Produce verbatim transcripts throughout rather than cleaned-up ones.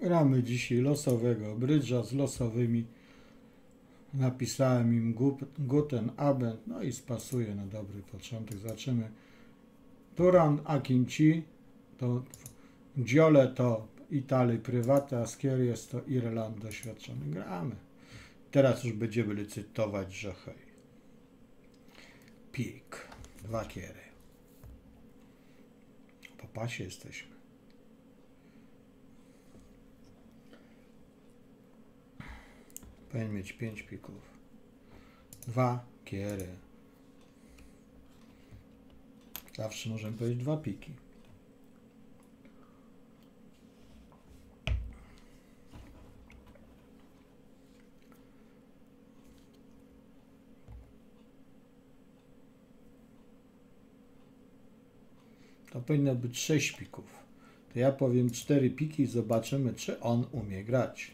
Gramy dzisiaj losowego brydża z losowymi. Napisałem im Guten Abend, no i spasuje na dobry początek. Zobaczymy. Turan Akinci to Giole to Italii prywata, a Skieries to Irland doświadczony. Gramy. Teraz już będziemy licytować, że hej. Pik. Dwa kiery. Po pasie jesteśmy. Powinien mieć pięć pików. Dwa kiery. Zawsze możemy powiedzieć dwa piki. To powinno być sześć pików. To ja powiem cztery piki i zobaczymy, czy on umie grać.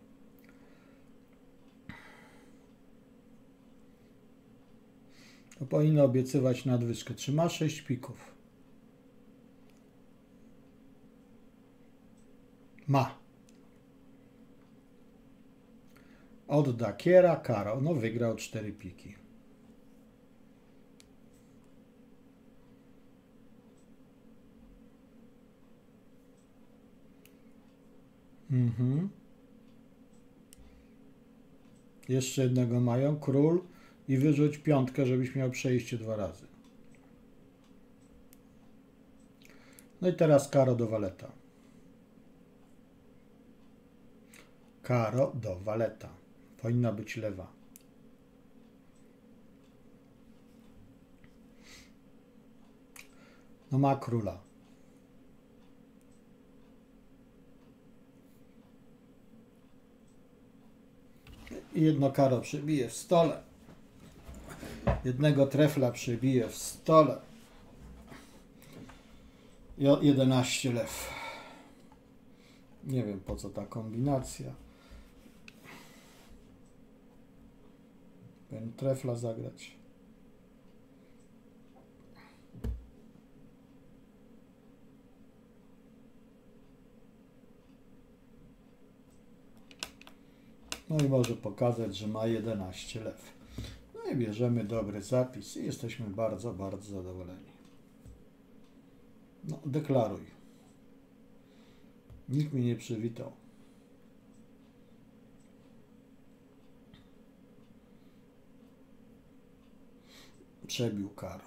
To powinno obiecywać nadwyżkę. Czy ma sześć pików? Ma. Odda kiera, karo. No wygrał cztery piki. Mhm. Jeszcze jednego mają. Król. I wyrzuć piątkę, żebyś miał przejście dwa razy. No i teraz karo do waleta. Karo do waleta. Powinna być lewa. No ma króla. I jedno karo przybije w stole. Jednego trefla przybije w stole. I jedenaście lew. Nie wiem, po co ta kombinacja. Powinien trefla zagrać. No i może pokazać, że ma jedenaście lew. No i bierzemy dobry zapis i jesteśmy bardzo, bardzo zadowoleni. No, deklaruj. Nikt mnie nie przywitał. Przebił karo.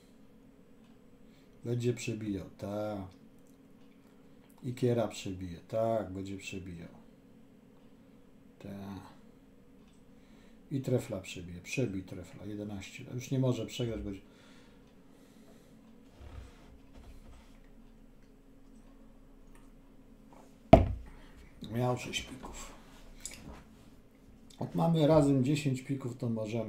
Będzie przebijał, tak. I kiera przebije, tak, będzie przebijał. Tak. I trefla przebije, przebij trefla, jedenaście. Już nie może przegrać, bo miał sześć pików. Jak mamy razem dziesięć pików, to możemy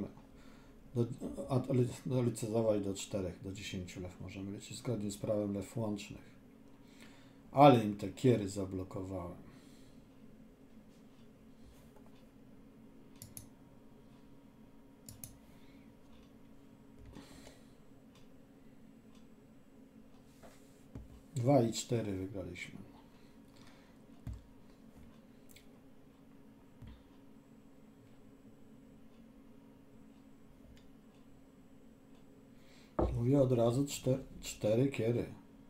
dolicytować do czterech, do dziesięciu lew możemy lecieć zgodnie z prawem lew łącznych. Ale im te kiery zablokowałem. Dwa i cztery wygraliśmy. Mówię od razu cztery, cztery kiery.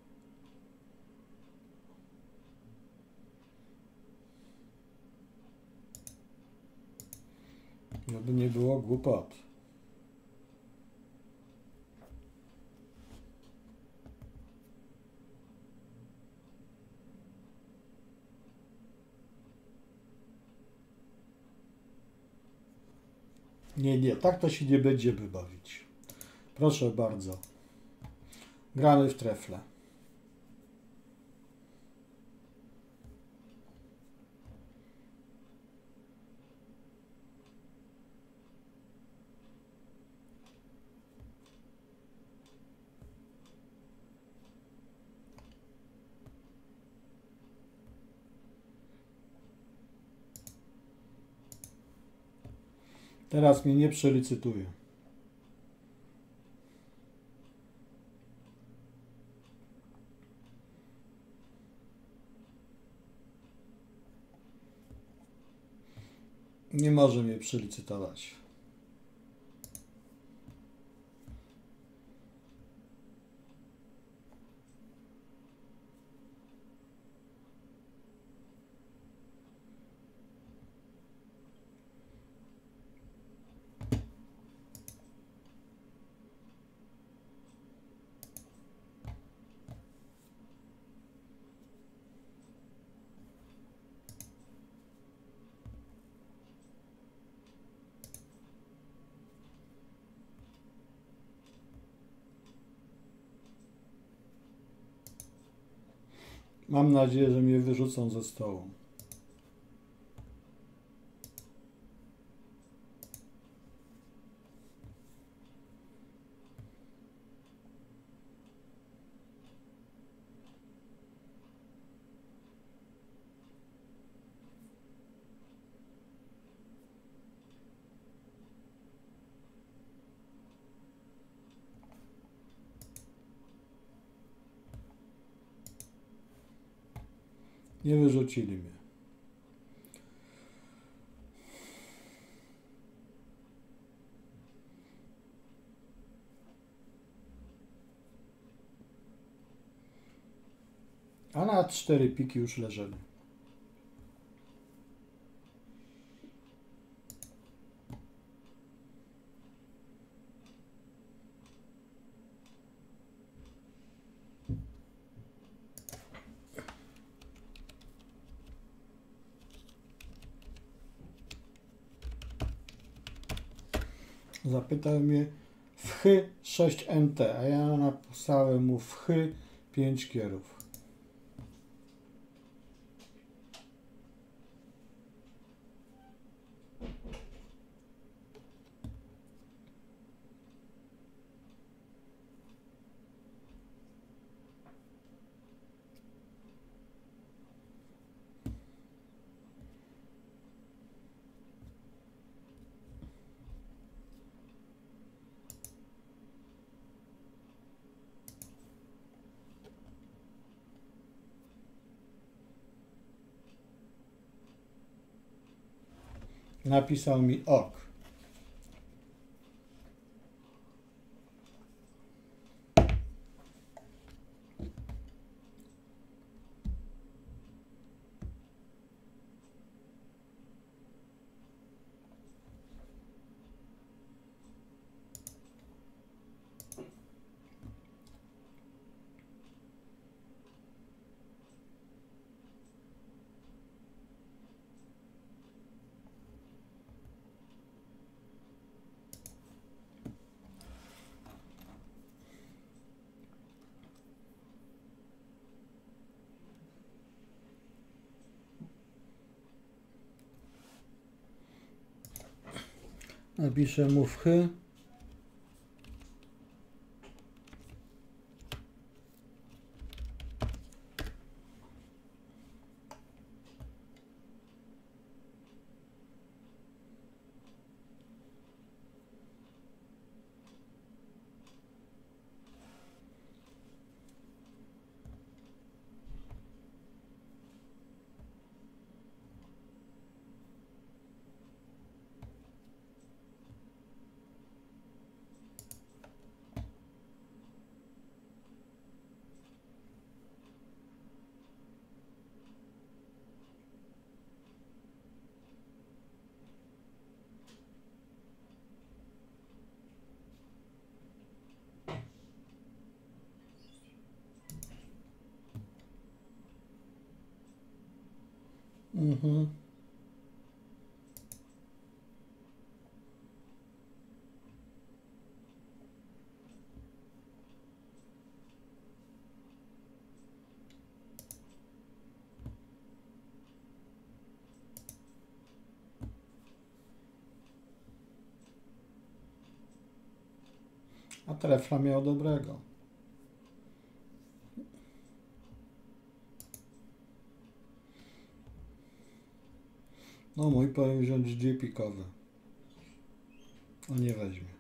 Żeby nie było głupot. Nie, nie, tak to się nie będziemy bawić. Proszę bardzo. Gramy w trefle. Teraz mnie nie przelicytuje. Nie może mnie przelicytować. Mam nadzieję, że mnie wyrzucą ze stołu. Nie wyrzucili mnie. A na cztery piki już leżeli. Zapytał mnie wchy sześć N T, a ja napisałem mu wchy pięć kierów. Napisał mi ok. Napiszę mu wchy. Mhm. A trefla miał dobrego. No mój powinien wziąć dwie pikowe. A nie weźmie.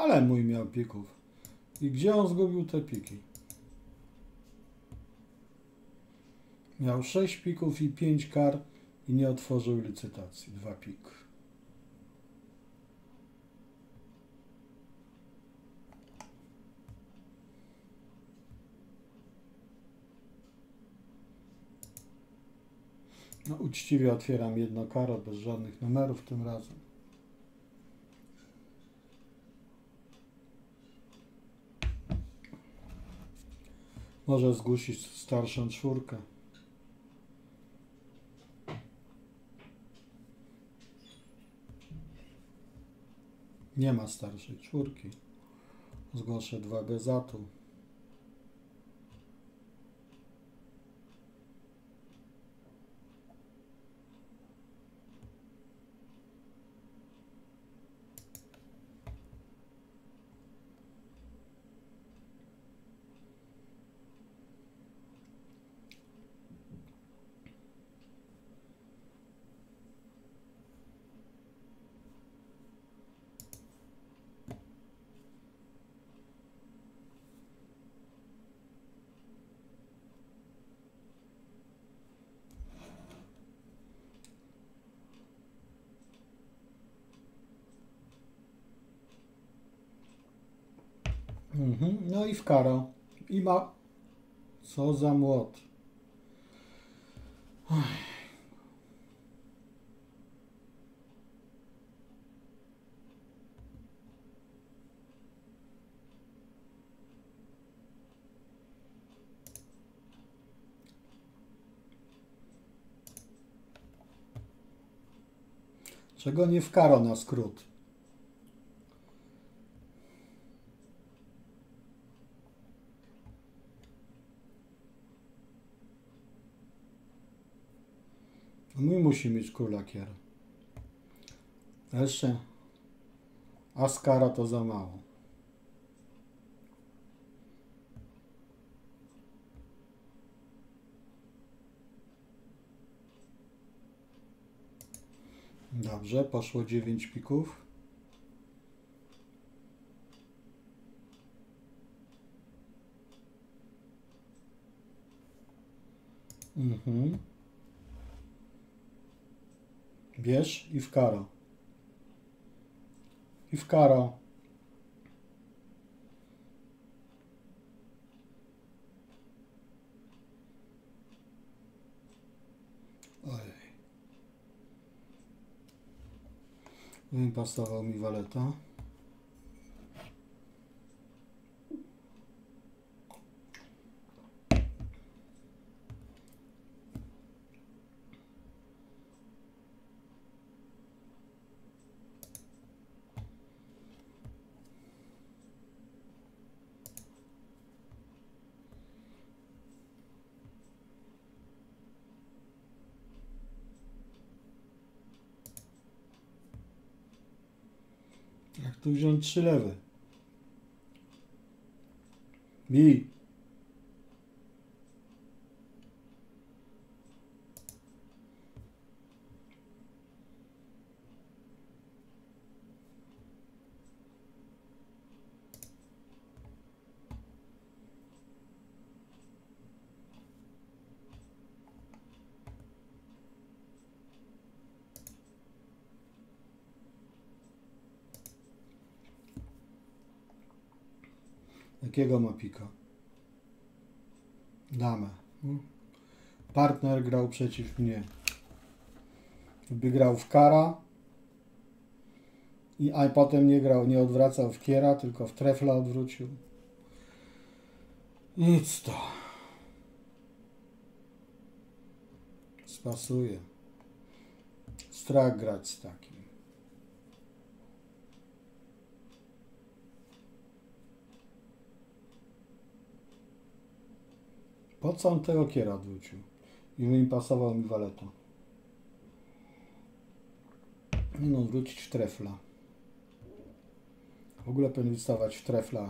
Ale mój miał pików. I gdzie on zgubił te piki? Miał sześć pików i pięć kar i nie otworzył licytacji. Dwa pik. No, uczciwie otwieram jedno karo, bez żadnych numerów tym razem. Może zgłosić starszą czwórkę. Nie ma starszej czwórki. Zgłoszę dwa Gezatu. Mhm. No i w karo. I ma... Co za młot. Ach. Czego nie w karo na skrót? Mój musi mieć króla kier. Jeszcze askara to za mało. Dobrze, poszło dziewięć pików. Mhm. Bierz i w karo. I w karo. Ojej. Wypasował mi waleta. Jak tu wziąć trzy lewy? Bij. Jakiego ma pika? Damę. Partner grał przeciw mnie. By grał w kara, i, a potem nie grał, nie odwracał w kiera, tylko w trefla odwrócił. Nic to. Spasuje. Strach grać z takim. Po co on tego kiera odwrócił? I mi pasował mi waleta. No, wrócić w trefla. W ogóle powinien wystawać w trefla.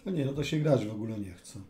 A nie, no to się grać w ogóle nie chce.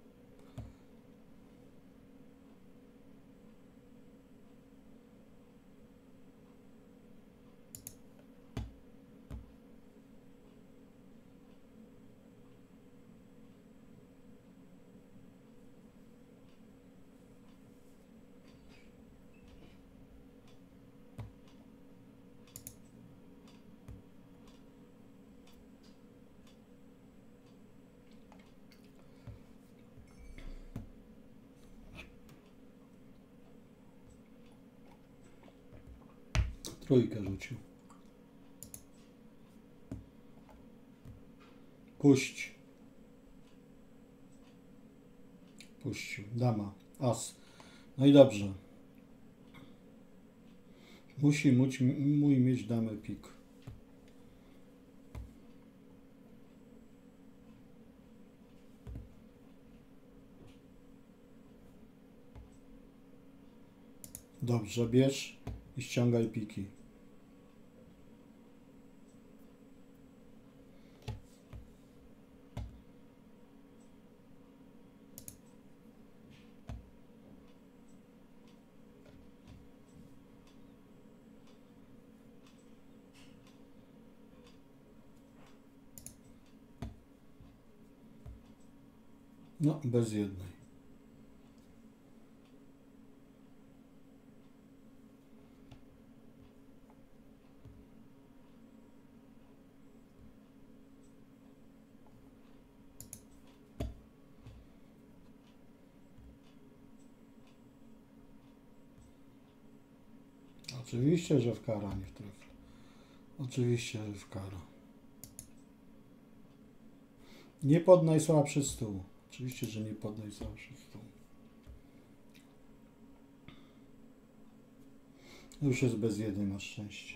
Trójkę rzucił. Puść. Puścił. Dama. As. No i dobrze. Musi mój, mój mieć damę pik. Dobrze, bierz i ściągaj piki. No, bez jednej. Oczywiście, że w kara, nie w trefle. Oczywiście, że w kara. Nie pod najsłabszy stół. Oczywiście, że nie pod najsłabszy stół. Już jest bez jednej, na szczęście.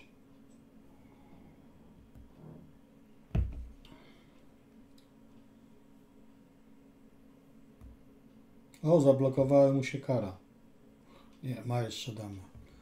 O, zablokowała mu się kara. Nie, ma jeszcze damę.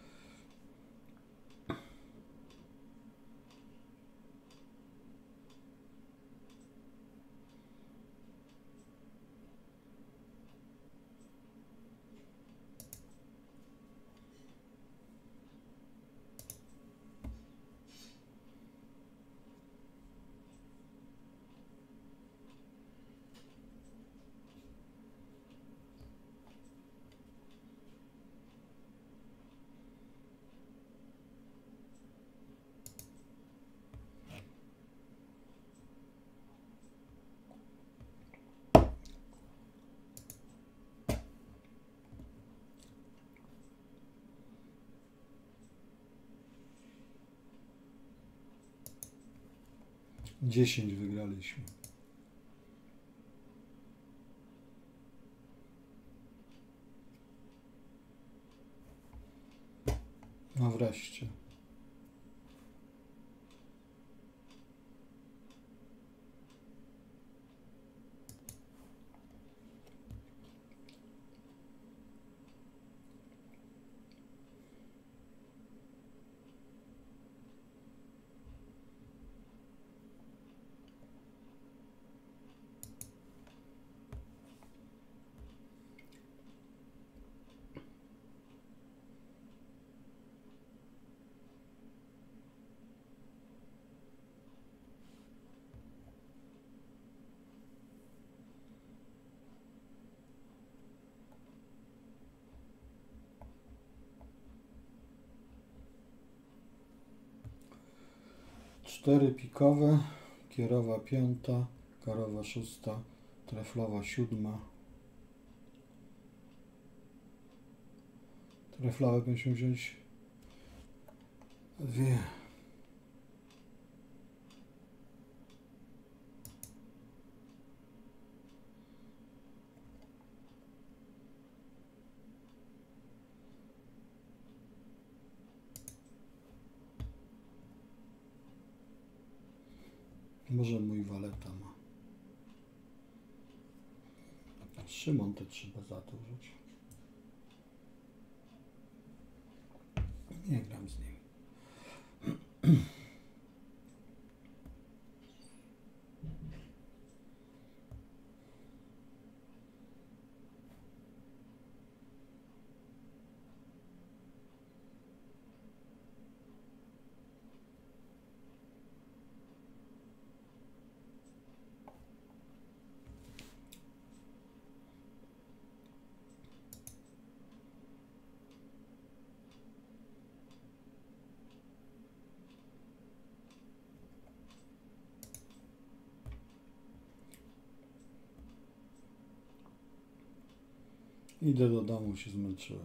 dziesięć wygraliśmy. No wreszcie. Cztery pikowe, kierowa piąta, karowa szósta, treflowa siódma. Treflowe musimy wziąć dwie. Może mój waleta ma. Szymon to trzeba zadłużyć. Nie gram z nim. Idę do domu, się zmęczyłem.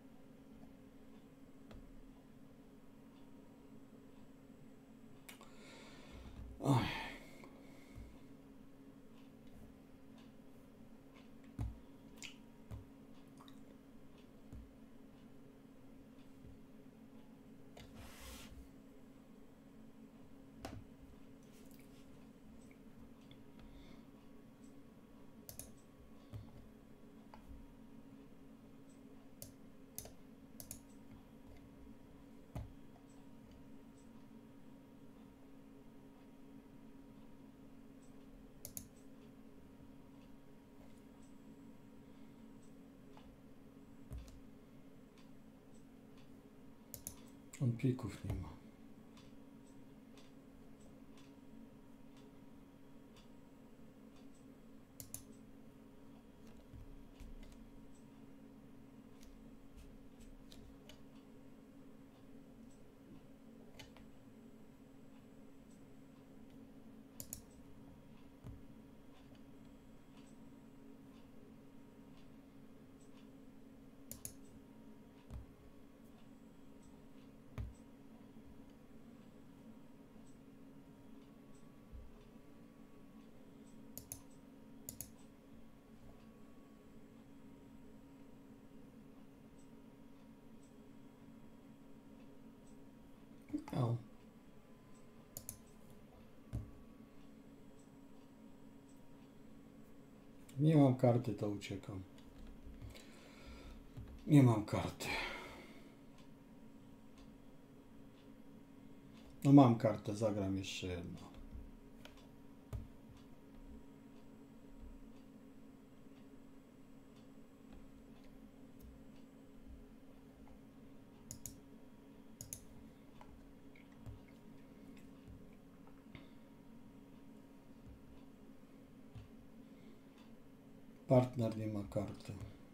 Oj. On pików nie ma. O. Nie mam karty, to uciekam. Nie mam karty. No mam kartę, zagram jeszcze jedno. Partner nie ma karty.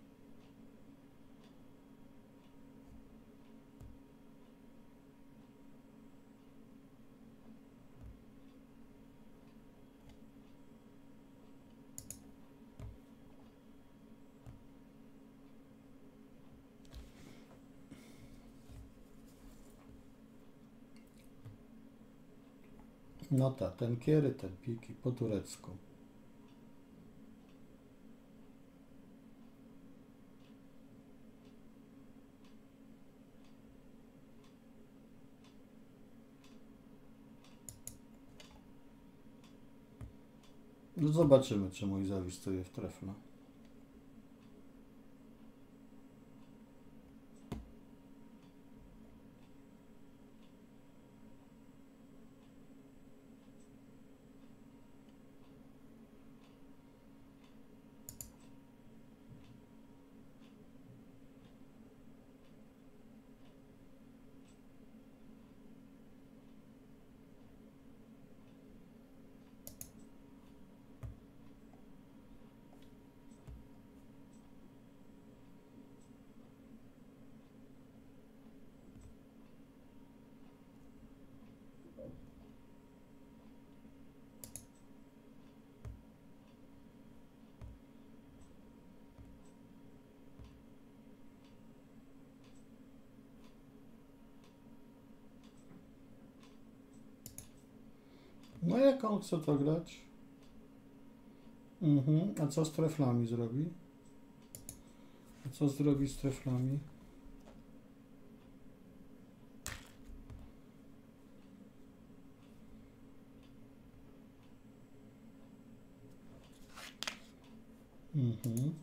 No tak, ten kiery, ten piki po turecku. No zobaczymy, czy mój zawistuje w trefla. No jak on chce to grać? Mhm. A co z treflami zrobi? A co zrobi z treflami? Mhm.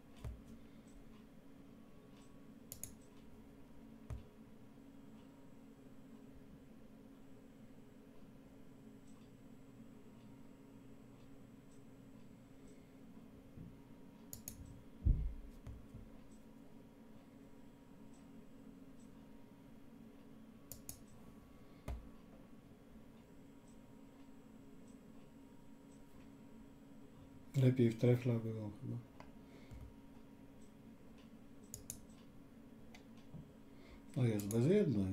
Lepiej w trefla było chyba. No jest bez jednej.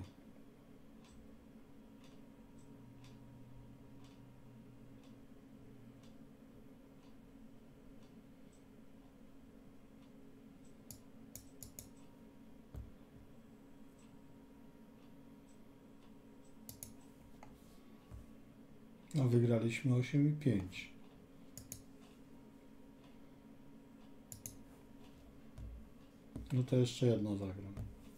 No wygraliśmy osiem i pięć. No to jeszcze jedno zagram.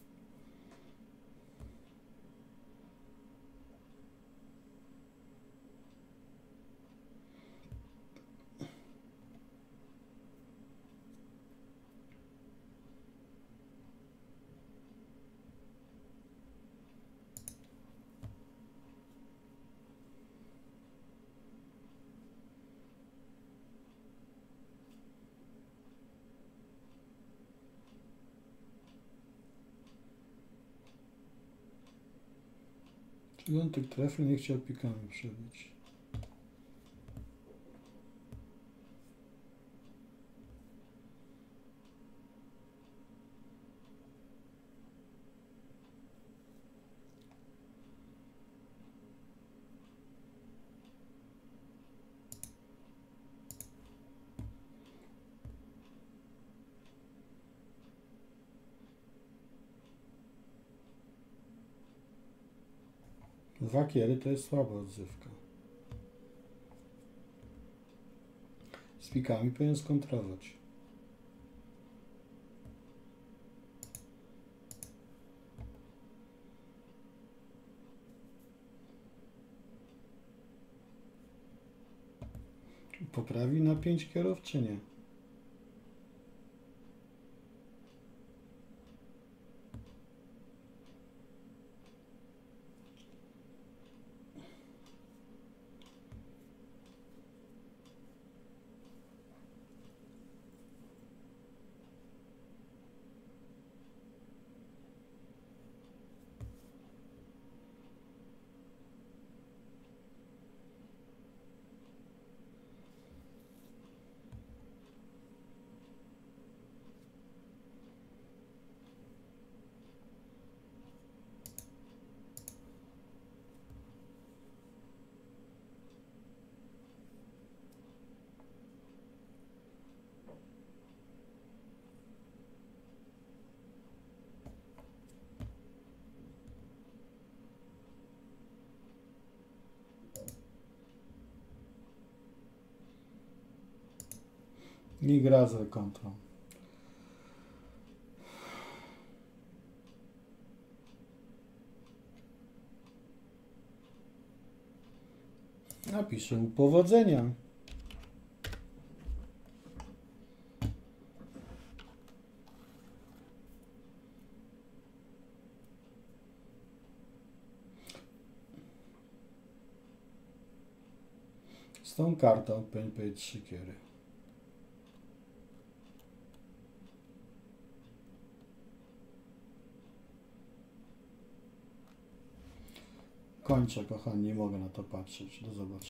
Czyli on tych trefli nie chciał pikami przebić. Dwa kiery to jest słaba odzywka. Z pikami powinien skontrować. Poprawi na pięć kierów, czy nie? I gra za kontrą. Napiszę mu powodzenia. Z tą kartą powinien powiedzieć trzy kiery. Kończę, kochani, nie mogę na to patrzeć. Do zobaczenia.